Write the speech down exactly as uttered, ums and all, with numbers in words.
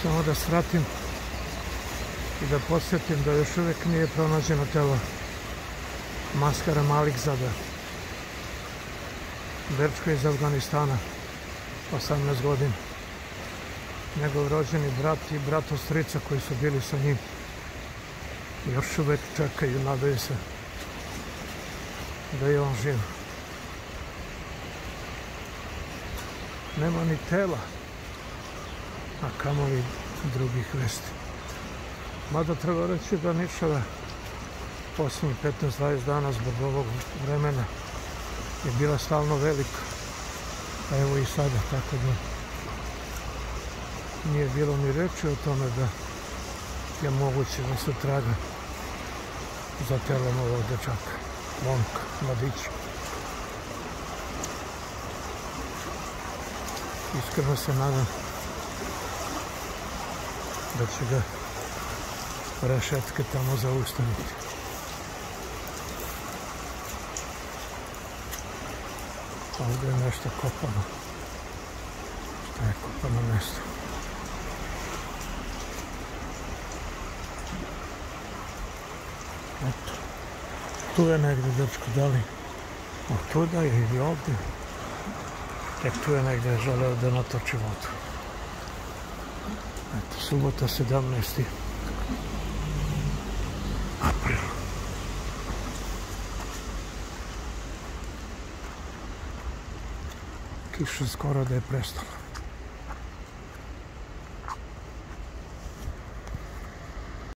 Samo da svratim i da podsjetim da još uvijek nije pronađeno telo Maskara Malikzada, dečko iz Afganistana, osamnaest godina. Njegov rođeni brat i bratostrica koji su bili sa njim još uvijek čekaju, nadaju se da je on živ. Nema ni tela, a kamoli drugih vesti. Mada treba reći da Nišava posljednjih petnaest dvadeset dana zbog ovog vremena je bila stalno velika. A evo i sada, tako da nije bilo ni reči o tome da je moguće da se traga za telom ovog dečaka, momka, mladića. Iskreno se nadam da će ga rešetke tamo zaustaviti. Ovdje je nešto kopano. Šta je kopano mesto? Eto. Tu je negdje dečko, da li od tuda ili ovdje? E tu je negdje želeo da natoči vodu. Eto, subota sedamnaesti april. Kiša skoro da je prestala.